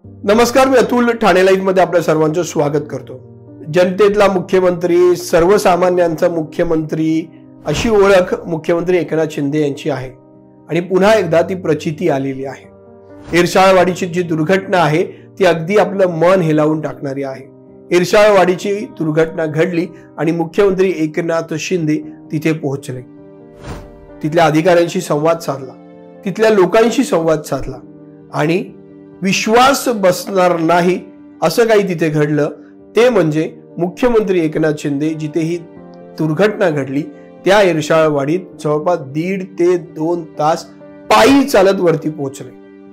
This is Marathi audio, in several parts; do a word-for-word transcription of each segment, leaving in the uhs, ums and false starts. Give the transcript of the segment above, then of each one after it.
नमस्कार, मी अतुल ठाणे लाईव्ह मध्ये आपल्या सर्वांचं स्वागत करतो। जनतेतला मुख्यमंत्री, सर्वसामान्यांचा मुख्यमंत्री अशी ओळख मुख्यमंत्री एकनाथ शिंदे यांची आहे आणि पुन्हा एकदा ती प्रचिती आलेली आहे। इरशाळवाडीची जी दुर्घटना आहे ती अगदी आपलं मन हेलावून टाकणारी आहे। इरशाळवाडीची दुर्घटना घडली आणि मुख्यमंत्री एकनाथ शिंदे तिथे पोहोचले, तिथल्या अधिकाऱ्यांशी संवाद साधला, तिथल्या लोकांशी संवाद साधला आणि विश्वास बसणार नाही असं काही तिथे घडलं। ते म्हणजे मुख्यमंत्री एकनाथ शिंदे जिथे ही दुर्घटना घडली त्या इरशाळवाडीत जवळपास दीड ते दोन तास पायी चालत वरती पोहोचले।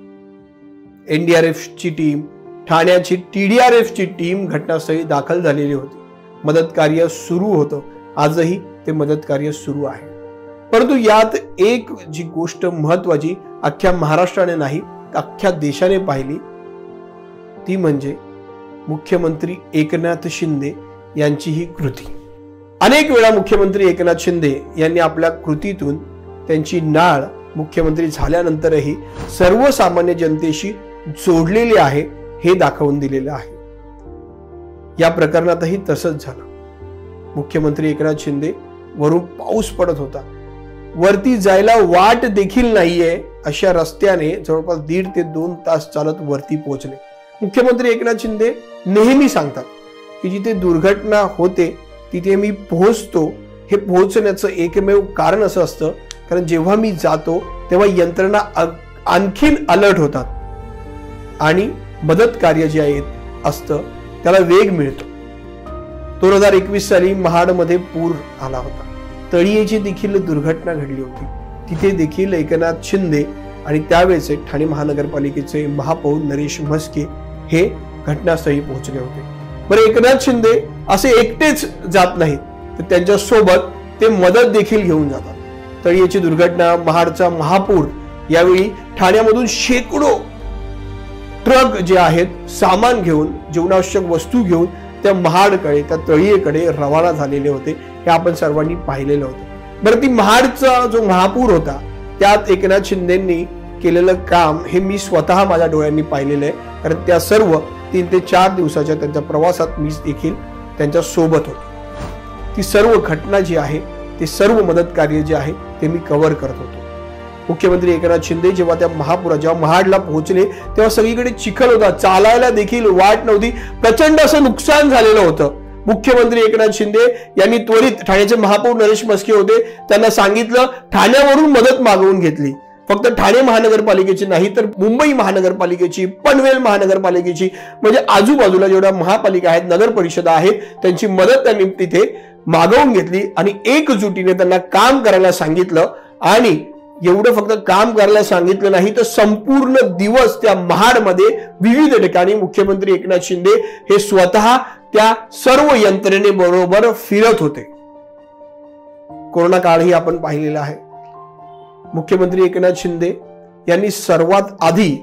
एनडीआरएफ ची टीम, ठाण्याची टीडीआरएफ ची टीम घटनास्थळी दाखल झालेली होती। मदत कार्य सुरू होतं, आजही ते मदत कार्य सुरू आहे। परंतु यात एक जी गोष्ट महत्त्वाची अख्ख्या महाराष्ट्राने नाही अख्ख्या देशाने पाहिली ती म्हणजे मुख्यमंत्री एकनाथ शिंदे यांची ही कृती। अनेक वेळा मुख्यमंत्री एकनाथ शिंदे यांनी आपल्या कृतीतून त्यांची नाळ मुख्यमंत्री झाल्यानंतरही सर्वसामान्य जनतेशी जोडलेली आहे हे दाखवून दिलेलं आहे। या प्रकरणातही तसंच झालं। मुख्यमंत्री एकनाथ शिंदे वरून पाऊस पडत होता, वरती जायला वाट देखील नाहीये अशा रस्त्याने जवळपास दीड ते दोन तास चालत वरती पोहोचले। मुख्यमंत्री एकनाथ शिंदे नेहमी सांगतात की जिथे दुर्घटना होते तिथे मी पोहोचतो। हे पोहोचण्याचं एकमेव कारण असं असतं कारण जेव्हा मी जातो तेव्हा यंत्रणा आणखीन अलर्ट होतात आणि मदत कार्य जे आहे असतं त्याला वेग मिळतो। दोन हजार एकवीस साली महाडमध्ये पूर आला होता, तळीयेची देखील दुर्घटना घडली होती, तिथे देखील एकनाथ शिंदे आणि त्यावेळेचे ठाणे महानगरपालिकेचे महापौर नरेश म्हस्के हे घटनास्थळी पोहोचले होते। बरं, एकनाथ शिंदे असे एकटेच जात नाहीत तर त्यांच्या सोबत ते मदत देखील घेऊन जातात। तळीयेची दुर्घटना, महाडचा महापूर, यावेळी ठाण्यामधून शेकडो ट्रक जे आहेत सामान घेऊन, जीवनावश्यक वस्तू घेऊन त्या महाडकडे, त्या तळीयेकडे रवाना झालेले होते, हे आपण सर्वांनी पाहिलेलं होतं। बरं, ती महाडचा जो महापूर होता त्यात एकनाथ शिंदेंनी केलेलं काम हे मी स्वतः माझ्या डोळ्यांनी पाहिलेलं आहे, कारण त्या सर्व तीन ते चार दिवसाच्या त्यांच्या प्रवासात मी देखील त्यांच्या सोबत होतो। ती सर्व घटना जी आहे, ते सर्व मदत कार्य जे आहे ते मी कव्हर करत होतो। मुख्यमंत्री एकनाथ शिंदे जेव्हा त्या महापुरात जेव्हा महाडला पोहोचले तेव्हा सगळीकडे चिखल होता, चालायला देखील वाट नव्हती, प्रचंड असं नुकसान झालेलं होतं। मुख्यमंत्री एकनाथ शिंदे यांनी त्वरित, ठाण्याचे महापौर नरेश म्हस्के होते, त्यांना सांगितलं, ठाण्यावरून मदत मागवून घेतली। फक्त ठाणे महानगरपालिकेची नाही तर मुंबई महानगरपालिकेची, पनवेल महानगरपालिकेची, म्हणजे आजूबाजूला जेवढ्या महापालिका आहेत, नगर परिषदा आहेत, त्यांची मदत त्यांनी तिथे मागवून घेतली आणि एकजुटीने त्यांना काम करायला सांगितलं। आणि एवढं फक्त काम करायला सांगितलं नाही तर संपूर्ण दिवस त्या महाडमध्ये विविध ठिकाणी मुख्यमंत्री एकनाथ शिंदे हे स्वतः त्या सर्व यंत्रणे बरोबर फिरत होते। कोरोना काळही आपण पाहिलेला आहे। मुख्यमंत्री एकनाथ शिंदे यांनी सर्वात आधी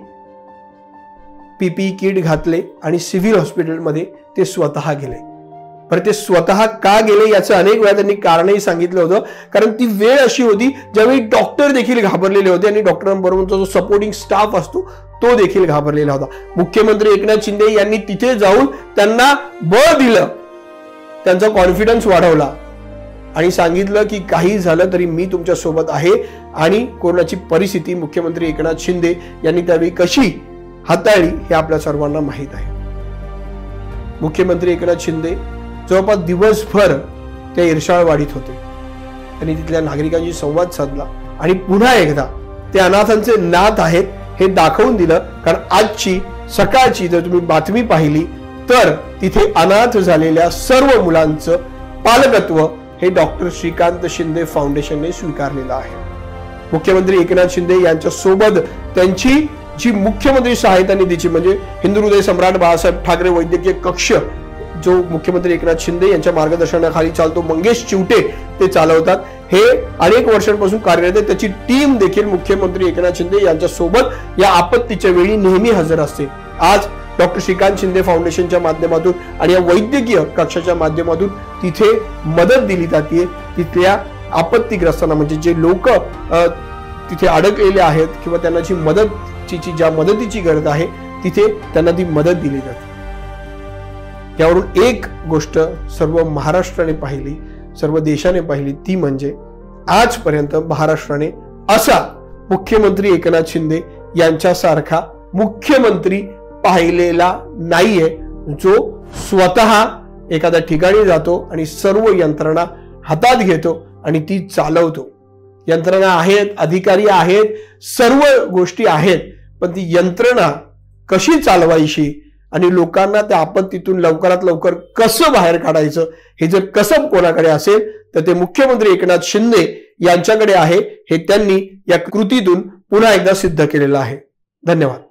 पीपीई किट घातले आणि सिव्हिल हॉस्पिटलमध्ये ते स्वतः गेले। पर ते स्वतः का गेले याचं अनेक वेळा त्यांनी कारणही सांगितलं होतं, कारण ती वेळ अशी होती ज्यावेळी डॉक्टर देखील घाबरलेले होते आणि डॉक्टरांबरोबरचा जो सपोर्टिंग स्टाफ असतो तो देखील घाबरलेला होता। मुख्यमंत्री एकनाथ शिंदे यांनी तिथे जाऊन त्यांना बळ दिलं, त्यांचा कॉन्फिडन्स वाढवला आणि सांगितलं की काही झालं तरी मी तुमच्या सोबत आहे। आणि कोरोनाची परिस्थिती मुख्यमंत्री एकनाथ शिंदे यांनी त्यावेळी कशी हाताळली हे आपल्या सर्वांना माहीत आहे। मुख्यमंत्री एकनाथ शिंदे जवळपास दिवसभर त्या इरशाळवाडीत होते, त्यांनी तिथल्या नागरिकांशी संवाद साधला आणि पुन्हा एकदा ते अनाथांचे नाथ आहेत हे दाखवून दिलं। कारण आजची सकाळची जर तुम्ही बातमी पाहिली तर तिथे अनाथ झालेल्या सर्व मुलांचं पालकत्व हे डॉक्टर श्रीकांत शिंदे फाउंडेशनने स्वीकारलेलं आहे। मुख्यमंत्री एकनाथ शिंदे यांच्या सोबत त्यांची जी मुख्यमंत्री सहायता निधीची म्हणजे हिंदू हृदय सम्राट बाळासाहेब ठाकरे वैद्यकीय कक्ष जो मुख्यमंत्री एकनाथ शिंदे यांच्या मार्गदर्शनाखाली चालतो, मंगेश चिवटे ते चालवतात, हे अनेक वर्षांपासून कार्यरत आहे। त्याची टीम देखील मुख्यमंत्री एकनाथ शिंदे यांच्या सोबत या आपत्तीच्या वेळी नेहमी हजर असते। आज डॉक्टर श्रीकांत शिंदे फाउंडेशनच्या माध्यमातून आणि या वैद्यकीय कक्षाच्या माध्यमातून तिथे मदत दिली जाते। तिथल्या आपत्तीग्रस्तांना म्हणजे जे लोक तिथे अडकलेले आहेत किंवा त्यांना जी मदतीची ज्या मदतीची गरज आहे तिथे त्यांना ती मदत दिली जाते. यावरून एक गोष्ट सर्व महाराष्ट्राने पाहिली, सर्व देशाने पाहिली, ती म्हणजे आजपर्यंत महाराष्ट्राने असा मुख्यमंत्री एकनाथ शिंदे यांच्यासारखा मुख्यमंत्री पाहिलेला नाहीये, जो स्वतः एखाद्या ठिकाणी जातो आणि सर्व यंत्रणा हातात घेतो आणि ती चालवतो. यंत्रणा आहेत, अधिकारी आहेत, सर्व गोष्टी आहेत, पण ती यंत्रणा कशी चालवायची आणि लोकांना त्या आपत्तीतून लवकरात लवकर कसं बाहेर काढायचं हे जर कसब कोणाकडे असेल तर ते मुख्यमंत्री एकनाथ शिंदे यांच्याकडे आहे. हे त्यांनी या कृतीतून पुन्हा एकदा सिद्ध केलेलं आहे. धन्यवाद.